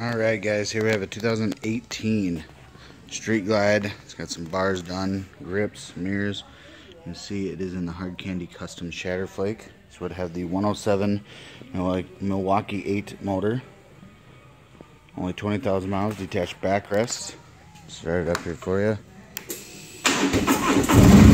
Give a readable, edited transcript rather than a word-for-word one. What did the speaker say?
Alright guys, here we have a 2018 Street Glide. It's got some bars done, grips, mirrors. You can see it is in the Hard Candy Custom Shatterflake. So it would have the 107 Milwaukee 8 motor. Only 20,000 miles, detached backrest. Start it up here for you.